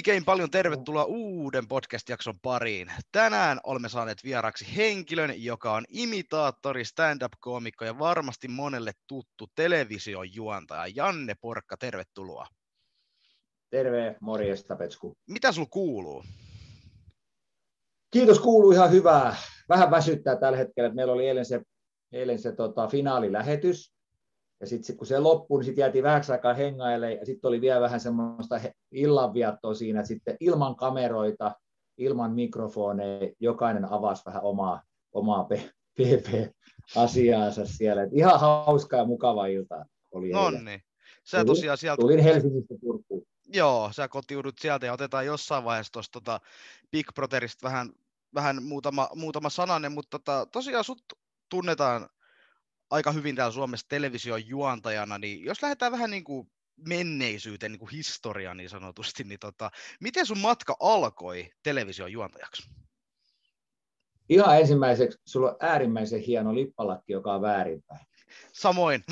Oikein paljon tervetuloa uuden podcast-jakson pariin. Tänään olemme saaneet vieraksi henkilön, joka on imitaattori, stand-up-koomikko ja varmasti monelle tuttu televisiojuontaja. Janne Porkka, tervetuloa. Terve, morjesta Petsku. Mitä sulla kuuluu? Kiitos, kuuluu ihan hyvää. Vähän väsyttää tällä hetkellä, että meillä oli eilen se finaalilähetys. Ja sitten kun se loppui, niin sitten jäätiin vähäksi aikaa hengaille, ja sitten oli vielä vähän semmoista illanviettoa siinä, että sitten ilman kameroita, ilman mikrofoneja, jokainen avasi vähän omaa PP-asiaansa siellä. Et ihan hauska ja mukava ilta oli eilen. Nonni. Sä tosiaan sieltä... Tulin Helsingistä Turkuun. Joo, sä kotiudut sieltä ja otetaan jossain vaiheessa tuosta Big Brotherista vähän muutama sananen, mutta tosiaan sut tunnetaan aika hyvin täällä Suomessa television juontajana, niin jos lähdetään vähän niin kuin menneisyyteen, niin kuin historiaan niin sanotusti, niin miten sun matka alkoi television juontajaksi? Ihan ensimmäiseksi, sulla on äärimmäisen hieno lippalakki, joka on väärinpäin. Samoin.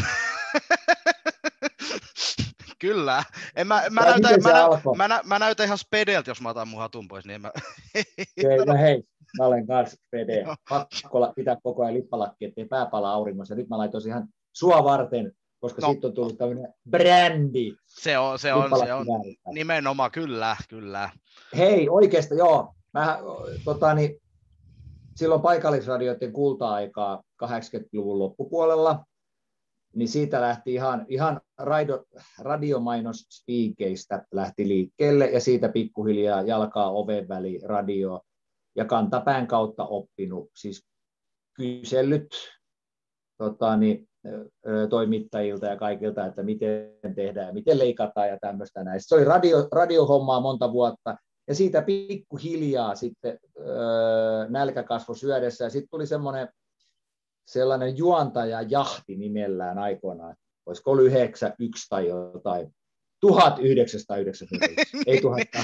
Kyllä. Mä näytän ihan spedeltä, jos mä otan mun hatun pois. Niin hei, mä olen kanssa spede. Pakko pitää koko ajan lippalakki, ettei pää pala auringossa. Nyt mä laitoin ihan sua varten, koska siitä on tullut tämmöinen brändi. Se on nimenomaan, kyllä. Hei, oikeasti joo. Silloin paikallisradioiden kulta-aikaa 80-luvun loppupuolella, niin siitä lähti ihan radiomainosspiikeistä lähti liikkeelle, ja siitä pikkuhiljaa jalkaa oven väliin radio, ja kantapään kautta oppinut, siis kysellyt toimittajilta ja kaikilta, että miten tehdään ja miten leikataan ja tämmöistä näin. Se oli radiohommaa monta vuotta, ja siitä pikkuhiljaa sitten nälkä kasvoi syödessä, ja sitten tuli sellainen juontajajahti nimellään aikoinaan, olisiko ollut 91 tai jotain, 1991, ei 1000.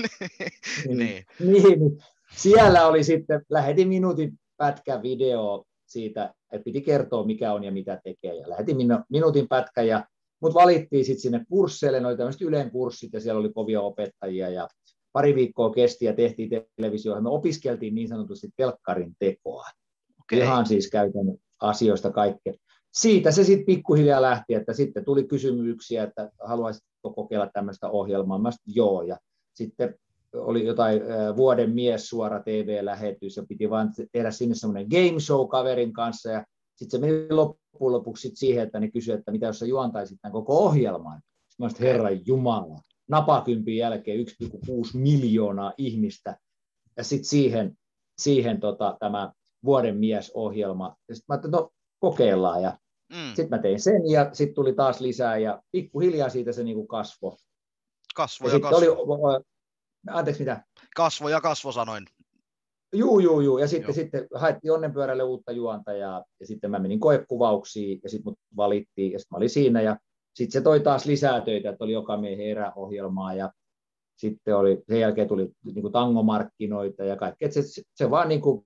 Niin. Siellä oli sitten, lähetin minuutin pätkä video siitä, että piti kertoa mikä on ja mitä tekee, ja lähetin minuutin pätkä, ja mut valittiin sitten sinne kursseille, ne oli tämmöiset Ylen kurssit, ja siellä oli kovia opettajia, ja pari viikkoa kesti ja tehtiin televisioon. Me opiskeltiin niin sanotusti telkkarin tekoa. Okay. Ihan siis käytän asioista kaikkea. Siitä se sitten pikkuhiljaa lähti, että sitten tuli kysymyksiä, että haluaisitko kokeilla tämmöistä ohjelmaa. Mä sanoin, joo, ja sitten oli jotain vuoden mies suora TV-lähetys, ja piti vaan tehdä sinne semmoinen game show kaverin kanssa, ja sitten se meni loppujen lopuksi siihen, että ne kysyivät, että mitä jos sä juontaisit tämän koko ohjelman. Sitten mä sanoin, Herran Jumala, napakympin jälkeen 1,6 miljoonaa ihmistä, ja sitten siihen tämä vuoden mies-ohjelma. Ja sitten mä ajattelin, no kokeillaan, ja sitten mä tein sen, ja sitten tuli taas lisää, ja pikkuhiljaa siitä se niinku kasvoi. Kasvo. Anteeksi, mitä? Kasvo sanoin. Juu, ja sitten haettiin onnenpyörälle uutta juontajaa, ja sitten mä menin koekuvauksiin, ja sitten mut valittiin, ja sitten mä olin siinä, ja sitten se toi taas lisää töitä, että oli joka miehen eräohjelmaa, ja sitten sen jälkeen tuli niinku tangomarkkinoita ja kaikki, että se vaan niinku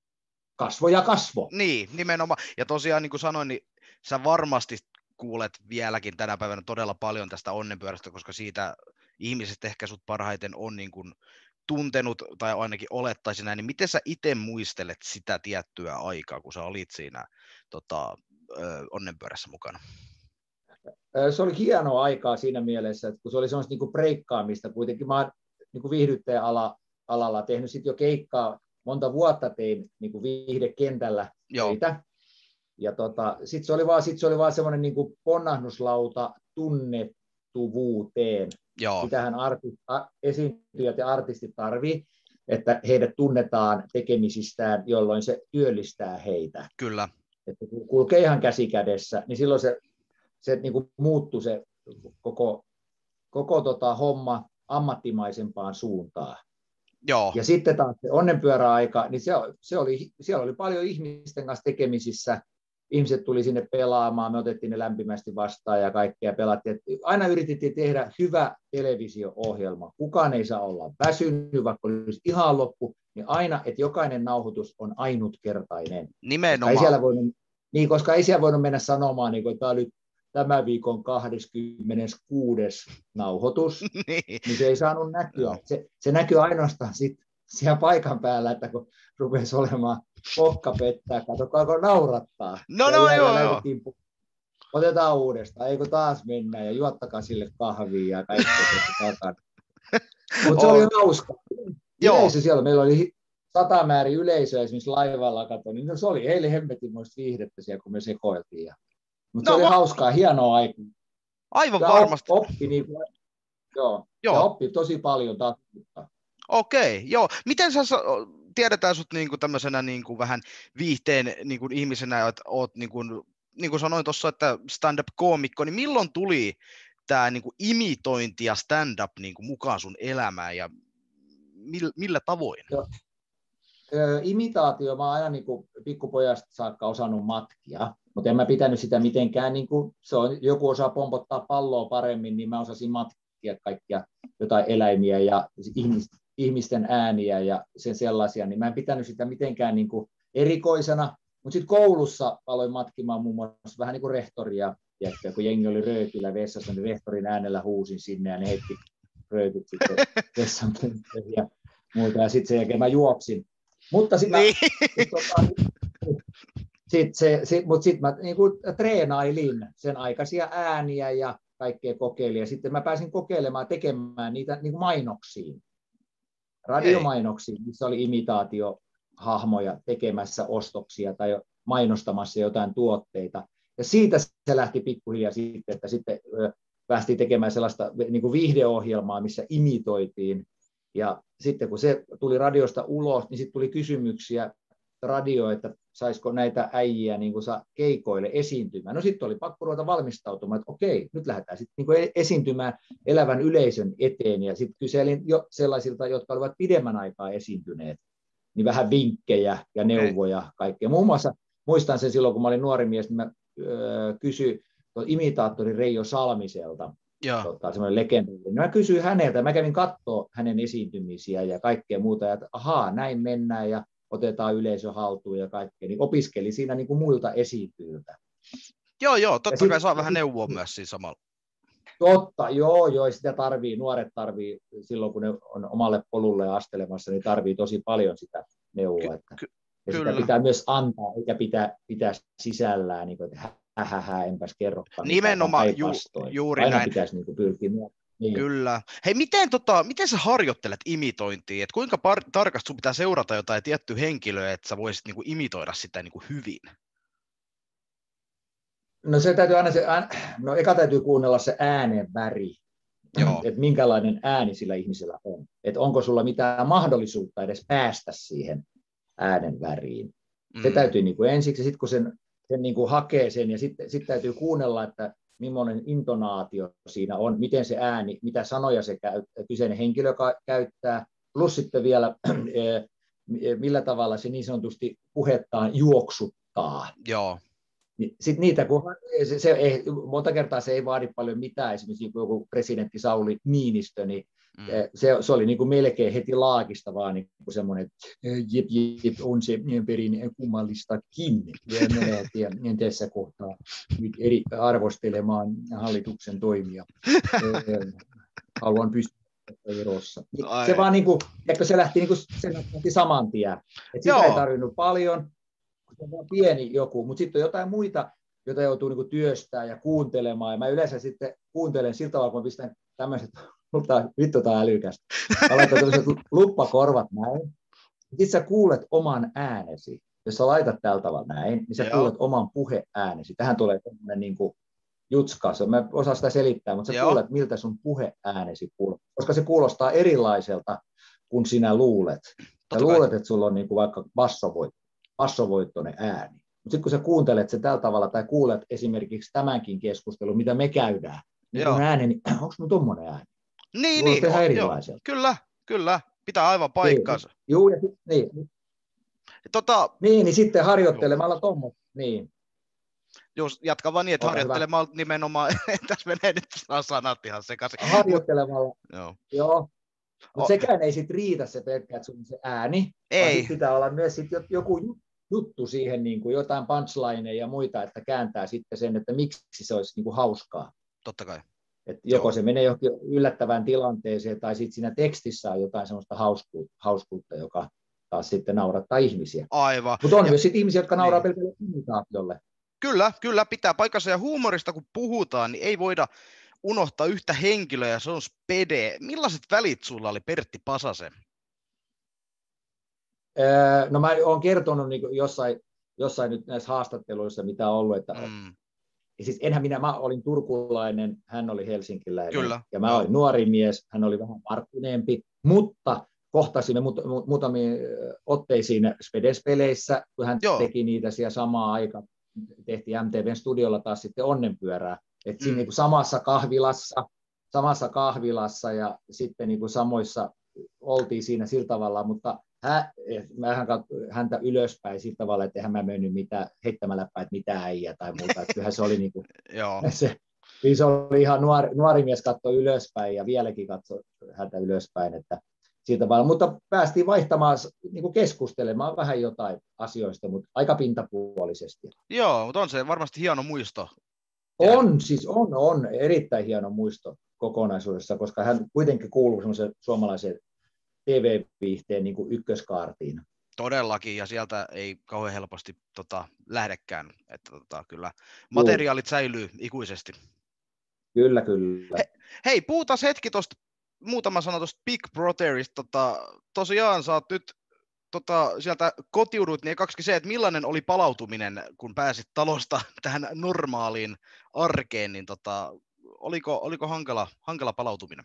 kasvo. Niin, nimenomaan. Ja tosiaan niin kuin sanoin, niin sä varmasti kuulet vieläkin tänä päivänä todella paljon tästä onnenpyörästä, koska siitä ihmiset ehkä sut parhaiten on niin kuin tuntenut, tai ainakin olettaisin näin, niin miten sä itse muistelet sitä tiettyä aikaa, kun sä olit siinä onnenpyörässä mukana? Se oli hienoa aikaa siinä mielessä, että kun se oli semmoista niinku breikkaamista, kuitenkin mä oon niinku viihdyttäjä-alalla tehnyt sit jo keikkaa, monta vuotta tein niinku viihdekentällä töitä, ja sitten se oli vaan semmoinen niinku ponnahduslauta tunnettuvuuteen. Sitähän esiintyjät ja artistit tarvii, että heidät tunnetaan tekemisistään, jolloin se työllistää heitä. Kyllä. Että kun kulkee ihan käsi kädessä, niin silloin se niin kuin muuttui se koko homma ammattimaisempaan suuntaan. Joo. Ja sitten taas se onnenpyöräaika, niin siellä oli paljon ihmisten kanssa tekemisissä. Ihmiset tuli sinne pelaamaan, me otettiin ne lämpimästi vastaan ja kaikkea pelattiin. Aina yritettiin tehdä hyvä televisio-ohjelma. Kukaan ei saa olla väsynyt, vaikka olisi ihan loppu, niin aina, että jokainen nauhoitus on ainutkertainen. Nimenomaan. Koska ei siellä voinut mennä sanomaan, että tämä oli tämän viikon 26. nauhoitus, niin se ei saanut näkyä. Joo. Se näkyy ainoastaan siellä paikan päällä, että kun rupesi olemaan pokka pettää, katsokaa kun naurattaa. No, joo. Otetaan uudestaan, eikö taas mennä ja juottakaa sille kahvia ja kaikkea takana. Mutta se oli hauska. Yleisö siellä, meillä oli 100 määrin yleisöä esimerkiksi laivalla, niin se oli heille hemmetinmoista viihdettä siellä, kun me sekoiltiin. Mutta se oli hauskaa, hienoa aikaa. Aivan varmasti. Oppi tosi paljon taas. Okei, joo. Miten sä tiedetään sut niinku tämmöisenä niinku vähän viihteen niinku ihmisenä, että oot niinku sanoin tuossa, että stand-up-koomikko, niin milloin tuli tämä niinku imitointi ja stand-up niinku mukaan sun elämään ja millä tavoin? Imitaatio, mä oon aina niinku pikkupojasta saakka osannut matkia, mutta en mä pitänyt sitä mitenkään, niinku, joku osaa pompottaa palloa paremmin, niin mä osasin matkia kaikkia jotain eläimiä ja ihmisten ääniä ja sen sellaisia, niin mä en pitänyt sitä mitenkään niinku erikoisena. Mutta sitten koulussa aloin matkimaan muun muassa vähän niin kuin rehtoria, ja kun jengi oli röökillä vessassa, niin rehtorin äänellä huusin sinne, ja ne heitti röökit sitten vessan ja muuta, ja sitten sen jälkeen mä juoksin. Mutta sitten mä niin kuin treenailin sen aikaisia ääniä ja kaikkea kokeilin, ja sitten mä pääsin kokeilemaan, tekemään niitä niin kuin mainoksiin, radiomainoksiin, missä oli imitaatiohahmoja tekemässä ostoksia tai mainostamassa jotain tuotteita. Ja siitä se lähti pikkuhiljaa sitten, että sitten päästiin tekemään sellaista niin kuin viihdeohjelmaa, missä imitoitiin. Ja sitten kun se tuli radiosta ulos, niin sitten tuli kysymyksiä radio, että saisiko näitä äijiä niin kuin keikoille esiintymään. No sitten oli pakko ruveta valmistautumaan, että okei, nyt lähdetään sitten niin kuin esiintymään elävän yleisön eteen. Ja sitten kyselin jo sellaisilta, jotka olivat pidemmän aikaa esiintyneet, niin vähän vinkkejä ja neuvoja kaikkea. Muun muassa muistan sen silloin, kun mä olin nuori mies, niin mä kysyin imitaattori Reijo Salmiselta, semmoinen legendaarinen. Niin mä kysyin häneltä, mä kävin katsoa hänen esiintymisiä ja kaikkea muuta, ja että ahaa, näin mennään ja otetaan yleisö haltuun ja kaikkea, niin opiskeli siinä niin kuin muilta esiintyjiltä. Joo, totta kai saa vähän neuvoa myös siinä samalla. Totta, joo, sitä nuoret tarvii silloin, kun ne on omalle polulle astelemassa, niin tarvii tosi paljon sitä neuvoa. Ja sitä pitää myös antaa, eikä pitää sisällään, niin kuin, että enpäs kerrokaan. Nimenomaan, juuri aina näin. Aina pitäisi niin pyrkiä. Niin. Kyllä. Hei, miten sä harjoittelet imitointia? Et kuinka tarkasti sun pitää seurata jotain tiettyä henkilöä, että sä voisit niin kuin imitoida sitä niin kuin hyvin? No se täytyy aina eka täytyy kuunnella se äänen väri, että minkälainen ääni sillä ihmisellä on. Että onko sulla mitään mahdollisuutta edes päästä siihen äänen väriin. Se täytyy niin kuin ensiksi, ja sitten kun sen niin kuin hakee sen, ja sitten täytyy kuunnella, että millainen intonaatio siinä on, miten se ääni, mitä sanoja se kyseinen henkilö käyttää, plus sitten vielä millä tavalla se niin sanotusti puhettaan juoksuttaa. Joo. Sitten niitä, kun monta kertaa se ei vaadi paljon mitään, esimerkiksi joku presidentti Sauli Niinistö, niin se oli niin kuin melkein heti laakista vaan niin kuin semmoinen, että on se perin kummallistakin. Ja menee tässä kohtaa nyt arvostelemaan hallituksen toimia. Haluan pystyä erossa. Se vaan niin kuin, se lähti, niin kuin, se lähti saman tien. Sitä ei tarvinnut paljon. Se on pieni joku, mutta sitten on jotain muita, joita joutuu niinku työstää ja kuuntelemaan. Ja mä yleensä sitten kuuntelen sillä tavalla, kun mä pistän tämmöiset, vittu tää älykästä. Mä laitan tämmöiset luppakorvat näin. Sitten sä kuulet oman äänesi. Jos sä laitat tällä tavalla näin, niin sä kuulet oman puheäänesi. Tähän tulee tämmöinen niinku jutska. Mä osaan sitä selittää, mutta sä kuulet, miltä sun puheäänesi kuulostaa. Koska se kuulostaa erilaiselta, kun sinä luulet. Sä luulet, että sulla on niinku vaikka bassovoittoinen ääni. Mutta sitten kun sä kuuntelet sen tällä tavalla, tai kuulet esimerkiksi tämänkin keskustelun, mitä me käydään, niin kun ääni, niin onko mun tommonen ääni? Niin, kyllä, pitää aivan paikkaansa. Joo, niin sitten harjoittelemalla tommoista. Niin. Jos jatka vaan niin, että harjoittelemalla nimenomaan, tässä menee nyt sanat ihan sekaisin. Harjoittelemalla, joo. Mutta sekään ei sitten riitä se pelkkä, että sun se ääni, vaan pitää olla myös sit joku juttu siihen, niin kuin jotain punchlineja ja muita, että kääntää sitten sen, että miksi se olisi niin kuin hauskaa. Totta kai. Että joko se menee johonkin yllättävään tilanteeseen, tai sitten siinä tekstissä on jotain sellaista hauskuutta, joka taas sitten naurattaa ihmisiä. Aivan. Mutta on myös sitten ihmisiä, jotka nauraa pelkälle imitaatiolle. Kyllä, pitää paikkansa. Ja huumorista kun puhutaan, niin ei voida unohtaa yhtä henkilöä, ja se on Spede. Millaiset välit sulla oli Pertti Pasasen? No mä oon kertonut niin jossain nyt näissä haastatteluissa, mitä on ollut, että ja siis mä olin turkulainen, hän oli helsinkiläinen, Kyllä, ja mä olin nuori mies, hän oli vähän varttuneempi, mutta kohtasimme muutamiin otteisiin Spedes-peleissä, kun hän teki niitä siellä samaan aikaan, tehtiin MTVn studiolla taas sitten Onnenpyörää, että siinä niin kuin samassa kahvilassa ja sitten niin kuin samoissa oltiin siinä sillä tavalla, mutta mä häntä ylöspäin sillä tavalla, että eihän mä mennyt heittämällä päin, että mitä äijä tai muuta. Että kyllähän se oli niin kuin, se oli ihan nuori mies katsoi ylöspäin ja vieläkin katsoi häntä ylöspäin. Että siitä tavalla. Mutta päästiin vaihtamaan, niin kuin keskustelemaan vähän jotain asioista, mutta aika pintapuolisesti. Joo, mutta on se varmasti hieno muisto. On erittäin hieno muisto kokonaisuudessa, koska hän kuitenkin kuuluu semmoiseen suomalaiseen TV-viihteen niin kuin ykköskaartiin. Todellakin, ja sieltä ei kauhean helposti lähdekään, että kyllä materiaalit säilyy ikuisesti. Kyllä. Hei, puhutaan hetki tuosta, muutama sana tuosta Big Brotherista. Tosiaan sä oot nyt sieltä kotiudut, niin kaksikin se, että millainen oli palautuminen, kun pääsit talosta tähän normaaliin arkeen, niin oliko hankala palautuminen?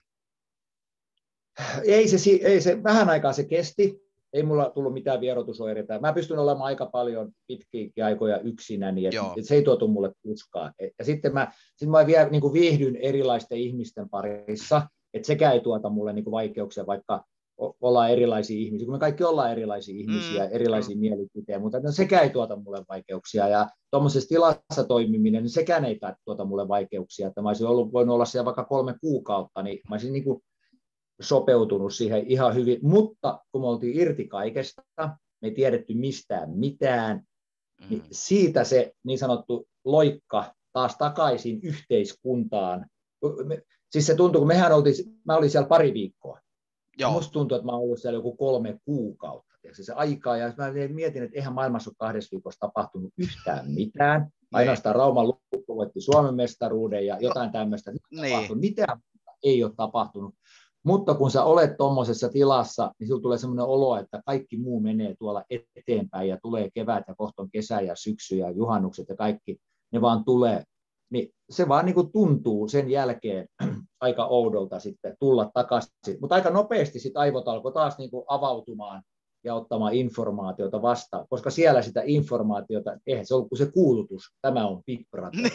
Ei se vähän aikaa se kesti. Ei mulla tullut mitään vierotusoireita. Mä pystyn olemaan aika paljon pitkiä aikoja yksinäni, että se ei tuotu mulle tuskaa. Ja sitten mä vielä niin kuin viihdyn erilaisten ihmisten parissa, että sekä ei tuota mulle niin kuin vaikeuksia, vaikka ollaan erilaisia ihmisiä, kun me kaikki ollaan erilaisia ihmisiä, erilaisia mielipiteitä, mutta sekä ei tuota mulle vaikeuksia. Ja tuommoisessa tilassa toimiminen, niin sekään ei tuota mulle vaikeuksia. Että mä olisin voinut olla siellä vaikka 3 kuukautta, niin mä olisin niin kuin sopeutunut siihen ihan hyvin, mutta kun me oltiin irti kaikesta, me ei tiedetty mistään mitään, niin siitä se niin sanottu loikka taas takaisin yhteiskuntaan. Siis se tuntui, kun mä olin siellä 2 viikkoa. Musta tuntui, että mä olin ollut siellä joku 3 kuukautta. Se aikaa, ja mä mietin, että eihän maailmassa ole 2 viikossa tapahtunut yhtään mitään. Ainoastaan Rauman Lukko voitti Suomen mestaruuden ja jotain tämmöistä. Mitään ei ole tapahtunut. Mutta kun sä olet tuommoisessa tilassa, niin sinulla tulee sellainen olo, että kaikki muu menee tuolla eteenpäin ja tulee kevät ja kohta on kesä ja syksy ja juhannukset ja kaikki, ne vaan tulee. Niin se vaan niin kuin tuntuu sen jälkeen aika oudolta sitten tulla takaisin. Mutta aika nopeasti sitten aivot alkoi taas niin kuin avautumaan ja ottamaan informaatiota vastaan, koska siellä sitä informaatiota, eihän se ollut kuin se kuulutus, tämä on Big Brother.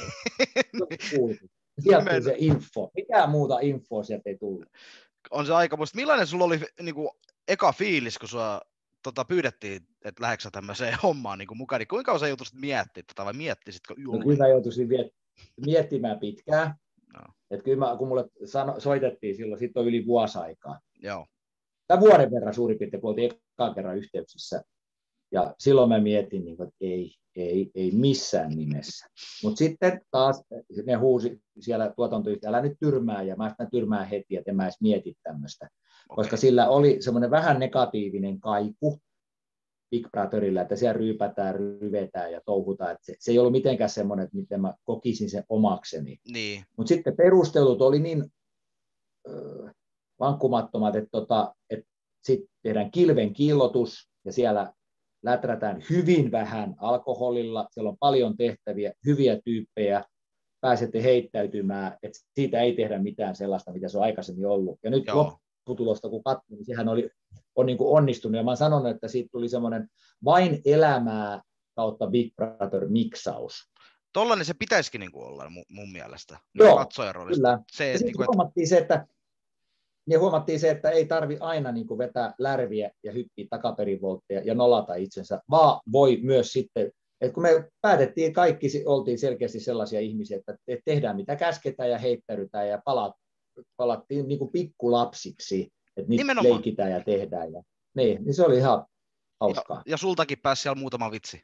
Sieltä tuli se info. Mitään muuta infoa sieltä ei tullut. On se aika muista. Millainen sulla oli niin kuin, eka fiilis, kun sua pyydettiin, että lähdetkö tämmöiseen hommaan niin kuin mukaan, niin kuinka kauan sä joutuisit miettimään tätä vai miettisitkö No, kyllä mä joutuisin miettimään pitkään. No. Että kyllä kun mulle soitettiin silloin, sitten on yli vuosi aikaa. Joo. Tai vuoden verran suurin piirtein, kun oltiin ekan kerran yhteyksissä. Ja silloin mä mietin, että ei missään nimessä. Mutta sitten taas ne huusi siellä tuotantoyhtiöllä, älä nyt tyrmää, ja mä tyrmään heti, että en mä edes mieti tämmöistä. Okay. Koska sillä oli semmoinen vähän negatiivinen kaiku Big Brotherilla, että siellä ryypätään, ryvetään ja touhutaan. Että se ei ollut mitenkään semmoinen, että miten mä kokisin sen omakseni. Niin. Mutta sitten perustelut oli niin vankkumattomat, että sitten tehdään kilven kiillotus, ja siellä läträtään hyvin vähän alkoholilla, siellä on paljon tehtäviä, hyviä tyyppejä, pääsette heittäytymään, että siitä ei tehdä mitään sellaista, mitä se on aikaisemmin ollut. Ja nyt lopputulosta kun katsoo, niin sehän on niin kuin onnistunut, ja mä sanon, että siitä tuli semmoinen vain elämää kautta Big Brother-miksaus. Tollainen se pitäisikin niin kuin olla mun mielestä. Joo, kyllä. Se, ja sitten huomattiin se, että ei tarvi aina niin kuin vetää lärviä ja hyppiä takaperivoltteja ja nolata itsensä, vaan voi myös sitten, että kun me päätettiin, kaikki oltiin selkeästi sellaisia ihmisiä, että tehdään mitä käsketään ja heittäydytään ja palattiin niin kuin pikkulapsiksi, että nyt leikitään ja tehdään. Ja, niin se oli ihan hauskaa. Ja sultakin pääsi siellä muutama vitsi.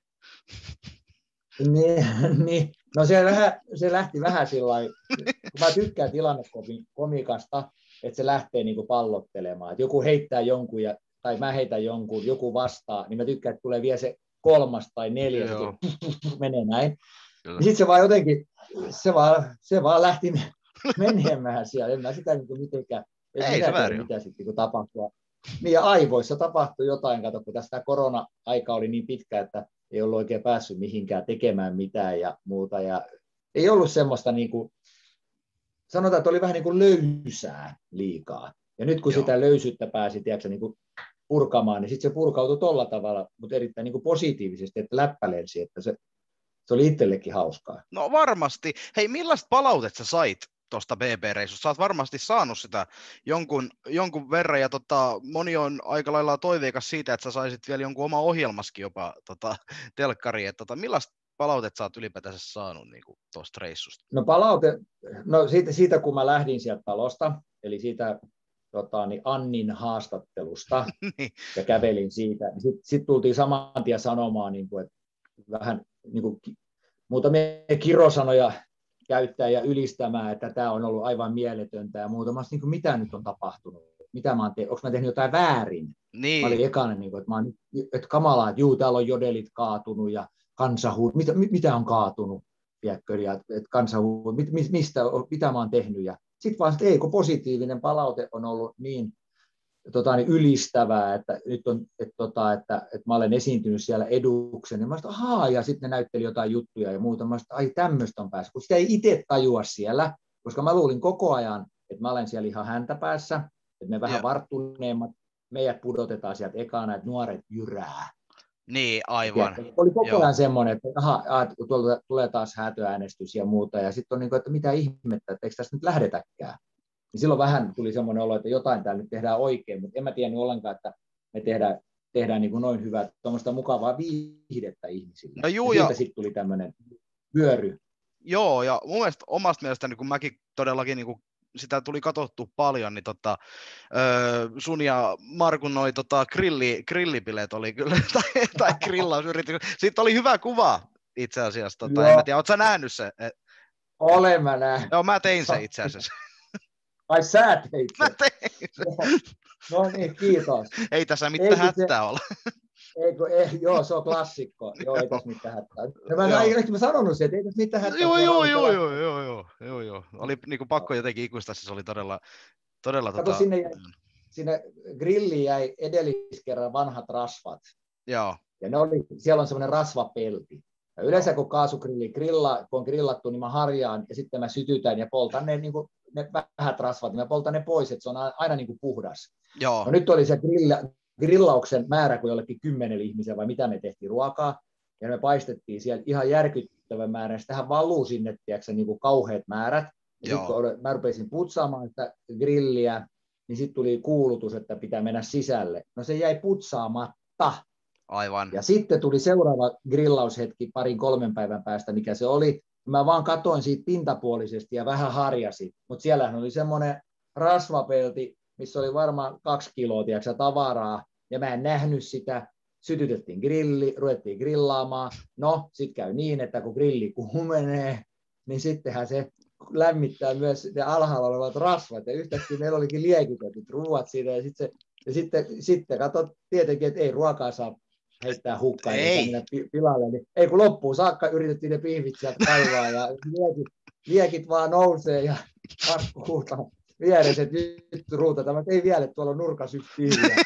Niin. No se lähti vähän sillä lailla, kun mä tykkään tilannekomikasta, että se lähtee niin kuin pallottelemaan. Että joku heittää jonkun, tai mä heitän jonkun, joku vastaa, niin mä tykkään, että tulee vielä se 3. tai 4, se menee näin. Sitten se vaan jotenkin, se vaan lähti menemään siellä. En mä sitä niin kuin mitenkään, mitä sitten niin tapahtuu. Niin ja aivoissa tapahtui jotain, kato, kun tästä korona-aika oli niin pitkä, että ei ollut oikein päässyt mihinkään tekemään mitään ja muuta. Ja ei ollut semmoista, niin kuin, sanotaan, että oli vähän niin kuin löysää liikaa. Ja nyt kun sitä löysyyttä pääsi niin kuin purkamaan, niin sitten se purkautui tolla tavalla, mutta erittäin niin kuin positiivisesti, että läppälensi, että se oli itsellekin hauskaa. No varmasti. Hei, millaista palautetta sä sait tuosta BB-reissusta? Sä oot varmasti saanut sitä jonkun verran, ja moni on aika lailla toiveikas siitä, että sä saisit vielä jonkun oma ohjelmaskin jopa telkkariin. Millaista palautetta sä oot ylipäätänsä saanut niin tuosta reissusta? No siitä kun mä lähdin sieltä talosta, eli siitä Annin haastattelusta, ja kävelin siitä, niin sitten tultiin saman tien sanomaan, niin kuin, että vähän niin kuin, muutamia kirosanoja käyttää ja ylistämään, että tämä on ollut aivan mieletöntä ja muuta. Niin kuin, mitä nyt on tapahtunut? Mitä mä oon tehnyt? Onko mä tehnyt jotain väärin? Niin. Mä olin ekana, niin kuin, että kamalaa, että täällä on jodelit kaatunut ja kansahuut. Mitä on kaatunut? Tiedätkö, ja kansahuut, mitä mä oon tehnyt? Ja sitten vaan, että ei, kun positiivinen palaute on ollut niin ylistävää, että nyt on, että mä olen esiintynyt siellä eduksen, niin mä sanoin, ja sitten ne näytteli jotain juttuja ja muuta, mä sanoin, ai tämmöistä on päässyt, kun sitä ei itse tajua siellä, koska mä luulin koko ajan, että mä olen siellä ihan häntäpäässä, että me vähän varttuneemmat, meidät pudotetaan sieltä ekana, että nuoret jyrää. Niin, aivan. Ja oli koko ajan semmoinen, että tuolta tulee taas häätöäänestys ja muuta, ja sitten on niin kuin, että mitä ihmettä, että eikö tässä nyt lähdetäkään. Niin silloin vähän tuli semmoinen olo, että jotain täällä nyt tehdään oikein, mutta en mä tiennyt ollenkaan, että me tehdään niin kuin noin hyvää, tuommoista mukavaa viihdettä ihmisille. No juu, ja siitä sitten tuli tämmöinen vyöry. Joo, ja mun mielestä, omasta mielestäni, kun mäkin todellakin niin kuin sitä tuli katsottua paljon, niin sun ja Markun noi grillipileet oli kyllä, tai grillausyritys. Siitä oli hyvä kuva itse asiassa. En mä tiedä, ootko sä nähnyt se? Olen mä nähnyt. Joo, mä tein se itse asiassa. Ai sä teit se? Mä tein se. No niin, kiitos. Ei tässä mitään hätää ole. Joo, se on klassikko. Joo, ei tässä mitään hätää. Mä sanonut sen, että ei tässä mitään hätää. Joo. Oli niinku pakko jotenkin ikuistaa, se oli todella Kato, sinne grilliin jäi edelliskerran vanhat rasvat. Joo. Ja siellä on semmoinen rasvapelti. Ja yleensä kun kaasugrilli kun on grillattu, niin mä harjaan ja sitten mä sytytän ja poltan ne, niin kuin, ne vähät rasvat, niin mä poltan ne pois, että se on aina niin kuin puhdas. Joo. No nyt oli se grillauksen määrä, kun jollekin 10 ihmisen vai mitä me tehtiin ruokaa, ja me paistettiin siellä ihan järkyttävän määrän, sitähän valuu sinne, tiedätkö, niin kuin kauheat määrät. Ja sitten kun mä rupesin putsaamaan sitä grilliä, niin sitten tuli kuulutus, että pitää mennä sisälle. No se jäi putsaamatta. Aivan. Ja sitten tuli seuraava grillaushetki 2-3 päivän päästä, mikä se oli. Mä vaan katoin siitä pintapuolisesti ja vähän harjasin. Mutta siellähän oli semmoinen rasvapelti, missä oli varmaan 2 kiloa tavaraa. Ja mä en nähnyt sitä. Sytytettiin grilli, ruvettiin grillaamaan. No, sitten käy niin, että kun grilli kuumenee, niin sittenhän se lämmittää myös ne alhaalla olevat rasvat. Ja yhtäkkiä meillä olikin liekitetyt ruuat siitä. Ja sitten katsot tietenkin, että ei ruokaa saa heittää hukkaan ja mennä pilalle. Niin, ei kun loppuun saakka yritettiin ne pihvit sieltä kaivaa ja liekit vaan nousee ja Markku huutaa vieressä, että nyt ruutataan. Ei vielä, että tuolla on nurkas yksi pihvi.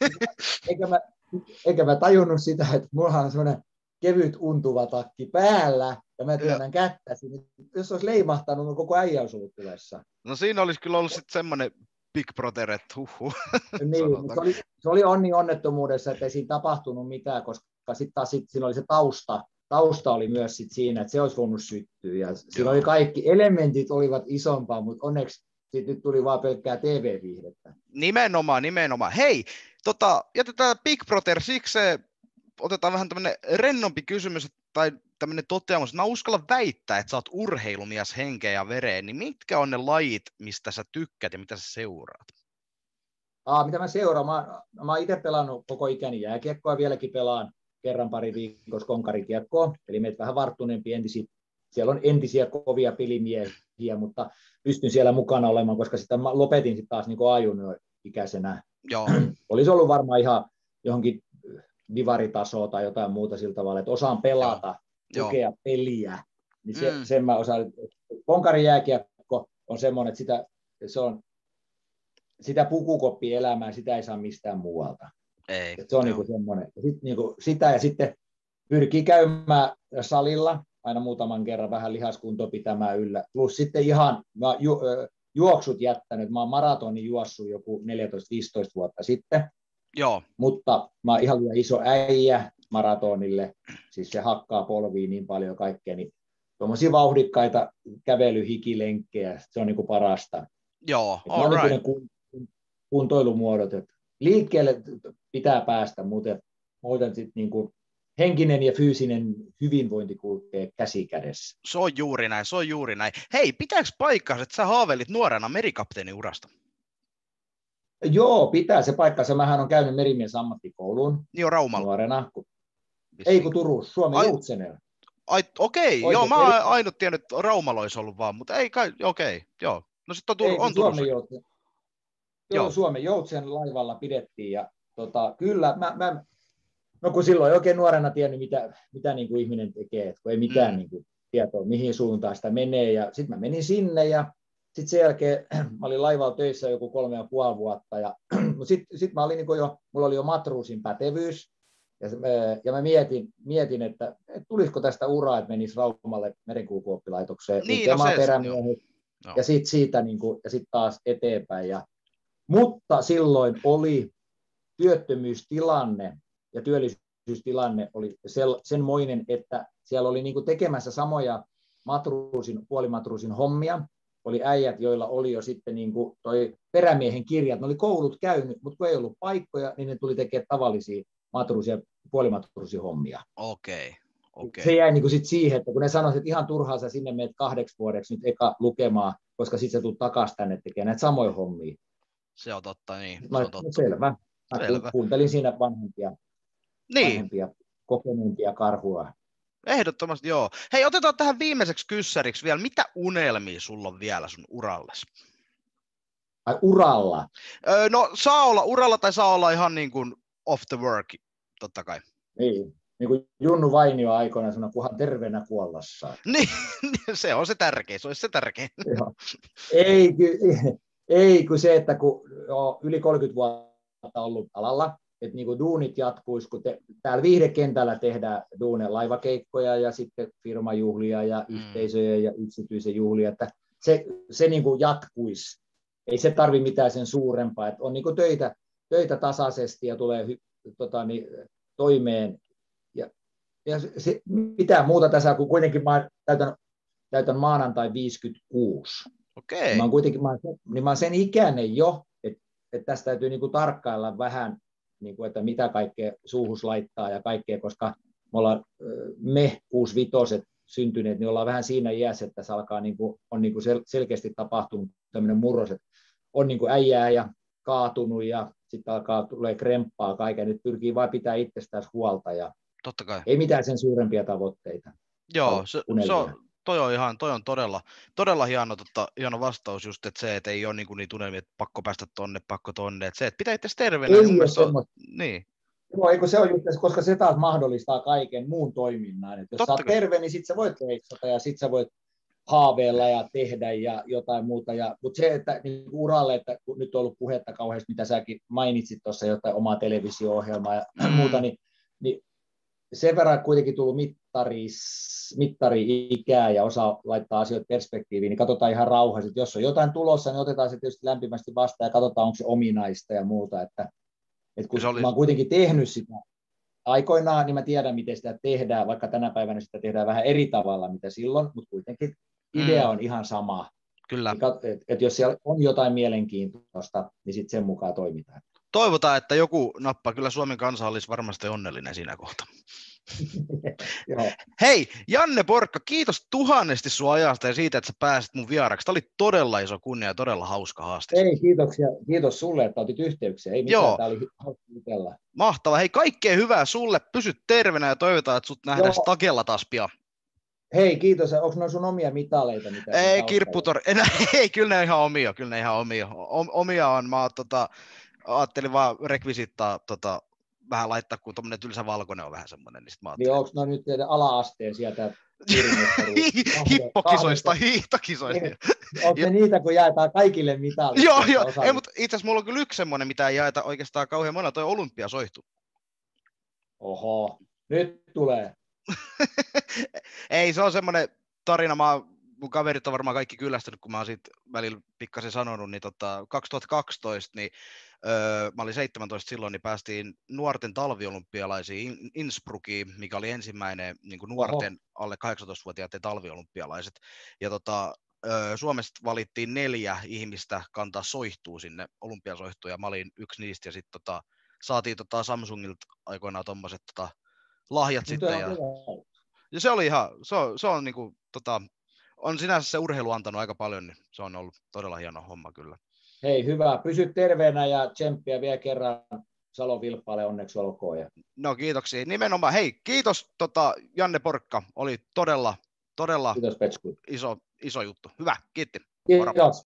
Eikä mä tajunnut sitä, että mulla on semmoinen kevyt untuva takki päällä ja mä työnnän kättäsi. Jos olisi leimahtanut, niin koko äijä olisi ollut tulessa. No siinä olisi kyllä ollut sitten semmoinen Big Brother, että Niin, se oli onnettomuudessa, että ei siinä tapahtunut mitään, koska sitten taas siinä oli se tausta oli myös sit siinä, että se olisi voinut syttyä. Ja siinä oli kaikki elementit olivat isompaa, mutta onneksi sitten nyt tuli vaan pelkkää TV-viihdettä. Nimenomaan. Hei, jätetään Big Brother siksi, otetaan vähän tämmöinen rennompi kysymys tai tämmöinen toteamus. Mä uskallan väittää, että sä oot urheilumies henkeä ja vereen, niin mitkä on ne lajit, mistä sä tykkäät ja mitä sä seuraat? Mitä mä seuraan? Mä oon itse pelannut koko ikäni jääkiekkoa, vieläkin pelaan kerran pari viikossa konkarikiekkoa, eli meitä vähän varttuneempi entisiä. Siellä on entisiä kovia pelimiehiä, mutta pystyn siellä mukana olemaan, koska sitä lopetin sitten taas niin A-junior-ikäisenä. Joo. Olisi ollut varmaan ihan johonkin divaritasoa tai jotain muuta sillä tavalla, että osaan pelata, lukea peliä. Niin sen mä osaan. Konkarijääkiekko on semmoinen, että sitä pukukoppielämää, sitä ei saa mistään muualta. Ei. Se on niinku semmoinen. Sitä ja sitten pyrkii käymään salilla aina muutaman kerran vähän lihaskuntoa pitämään yllä. Plus sitten ihan juoksut jättänyt. Mä oon maratonin juossut joku 14-15 vuotta sitten. Joo. Mutta mä oon ihan liian iso äijä maratonille. Siis se hakkaa polviin niin paljon kaikkea. Niin tuommoisia vauhdikkaita kävelyhikilenkkejä, se on niinku parasta. Joo, all right. Kuntoilumuodot. Liikkeelle pitää päästä, muuten sitten niinku henkinen ja fyysinen hyvinvointi kulkee käsi kädessä. Se on juuri näin. Hei, pitääkö paikkansa, että sä haaveilit nuorena merikapteenin urasta? Joo, pitää se paikkansa. Mähän on käynyt merimies ammattikouluun Raumalla. Nuorena. Ei kun Turussa, Suomen Joutsenella. Okei, joo, mä oon ainut tiennyt, että Raumalla olisi ollut vaan, mutta ei kai, joo. No sitten on Turussa. Suomen Joutsen laivalla pidettiin ja kyllä no kun silloin ei oikein nuorena tiennyt, mitä niin kuin ihminen tekee, kun ei mitään niin kuin tietoa, mihin suuntaan sitä menee. Ja sitten mä menin sinne ja sitten sen jälkeen mä olin laivalla töissä joku 3,5 vuotta. Sitten mä olin niin kuin mulla oli jo matruusin pätevyys. Ja mä mietin, että tulisiko tästä uraa, että menisi Raumalle merenkulkuoppilaitokseen lukemaan perämiehet. Ja sitten siitä niin kuin, ja sitten taas eteenpäin. Mutta silloin oli työttömyystilanne ja työllisyystilanne oli senmoinen, että siellä oli niin kuin tekemässä samoja puolimatruusin hommia. Oli äijät, joilla oli jo sitten niin kuin toi perämiehen kirjat. Ne oli koulut käynyt, mutta kun ei ollut paikkoja, niin ne tuli tekemään tavallisia matruusia, puolimatruusin hommia. Okei. Se jäi niin kuin sit siihen, että kun ne sanoivat, että ihan turhaa sä sinne menet 2 vuodeksi nyt eka lukemaan, koska sitten sä tulet takaisin tänne tekemään näitä samoja hommia. Se on totta, niin. Se on totta. Selvä. Mä kuuntelin siinä vanhempia kokeneempia karhua. Ehdottomasti joo. Hei, otetaan tähän viimeiseksi kyssäriksi vielä. Mitä unelmia sulla on vielä sun uralles? Ai uralla? No saa olla uralla tai saa olla ihan niin kuin off the work, totta kai. Niin kuin Junnu Vainio aikoina sanoi, kunhan terveenä kuollassa. Niin, se on se tärkein, se olisi se tärkein. Joo. Ei kun se, että kun yli 30 vuotta ollut alalla, että niin kuin duunit jatkuisi, kun täällä viihdekentällä tehdään laivakeikkoja ja sitten firmajuhlia ja yhteisöjä ja yksityisen juhlia, että se niin kuin jatkuisi. Ei se tarvitse mitään sen suurempaa, että on niin kuin töitä tasaisesti ja tulee toimeen. Ja se, mitään muuta tässä, kun kuitenkin mä täytän maanantai 56. Okei. Mä oon sen ikäinen jo, että tästä täytyy niin kuin tarkkailla vähän, niin kuin, että mitä kaikkea suuhus laittaa ja kaikkea, koska me 65 syntyneet, niin ollaan vähän siinä iässä, että se alkaa on niin kuin selkeästi tapahtunut tämmöinen murros, että on niin kuin äijää ja kaatunut ja sitten tulee kremppaa kaiken, nyt pyrkii vain pitää itsestään huolta ja totta kai. Ei mitään sen suurempia tavoitteita. Joo, toi on todella hieno vastaus just, että se, että ei ole niitä unelmia, että pakko päästä tonne, pakko tonne, että se, että pitää itse terveenä. Niin. Joo, eikö se on just, koska se taas mahdollistaa kaiken muun toiminnan. Että jos sä oot terve, niin sit sä voit reissata ja sit sä voit haaveilla ja tehdä ja jotain muuta. Mutta se, että niin uralle, että kun nyt on ollut puhetta kauheasti, mitä säkin mainitsit tuossa jotain omaa televisio-ohjelmaa ja muuta, niin sen verran kuitenkin tullut mittari-ikää ja osaa laittaa asioita perspektiiviin, niin katsotaan ihan rauhassa, että jos on jotain tulossa, niin otetaan se tietysti lämpimästi vastaan ja katsotaan, onko se ominaista ja muuta. Että kun mä oon kuitenkin tehnyt sitä aikoinaan, niin mä tiedän, miten sitä tehdään, vaikka tänä päivänä sitä tehdään vähän eri tavalla, mitä silloin, mutta kuitenkin idea on ihan sama. Kyllä. Että jos siellä on jotain mielenkiintoista, niin sitten sen mukaan toimitaan. Toivotaan, että joku nappaa. Kyllä Suomen kansa olisi varmasti onnellinen siinä kohtaa. Joo. Hei, Janne Porkka, kiitos tuhannesti sun ajasta ja siitä, että sä pääsit mun vieraksi. Tämä oli todella iso kunnia ja todella hauska haaste. Ei, kiitoksia. Kiitos sulle, että otit yhteyksiä. Ei mitään, Joo. tämä oli hauska jutella. Mahtavaa. Hei, kaikkea hyvää sulle. Pysy terveenä ja toivotaan, että sut nähdään Stagella taas pian. Hei, kiitos. Onko ne sun omia mitaleita? Mitä ei, kirpputor. Ei, kyllä ne ihan omia. Omia on. Mä ajattelin vaan rekvisittaa vähän laittaa, kun tommonen tylsä valkoinen on vähän semmoinen. Niin onko ne nyt teidän ala-asteen sieltä? Hippokisoista, hiihtokisoista. Onko ne niitä, kun jaetaan kaikille mitalit? Joo. Ei, mutta itse asiassa mulla on kyllä yksi semmoinen, mitä ei jaeta oikeastaan kauhean monella, toi olympiasoihtu. Oho, nyt tulee. Ei, se on semmoinen tarina, mun kaverit on varmaan kaikki kyllästynyt, kun mä oon siitä välillä pikkasen sanonut, niin 2012, niin mä olin 17 silloin, niin päästiin nuorten talviolympialaisiin Innsbruckiin, mikä oli ensimmäinen niin kuin nuorten alle 18-vuotiaiden talviolympialaiset. Ja Suomesta valittiin 4 ihmistä kantaa soihtua sinne, olympiasoihtuun, ja mä olin yksi niistä, ja sitten saatiin Samsungilta aikoinaan tommoset lahjat nyt sitten. Ja se oli ihan, se on niinku, on sinänsä se urheilu antanut aika paljon, niin se on ollut todella hieno homma kyllä. Hei, hyvä. Pysy terveenä ja tsemppiä vielä kerran Salon Vilppaalle, onneksi olkoon. No kiitoksia. Nimenomaan. Hei, kiitos Janne Porkka. Oli todella kiitos, iso juttu. Hyvä, kiitti. Kiitos.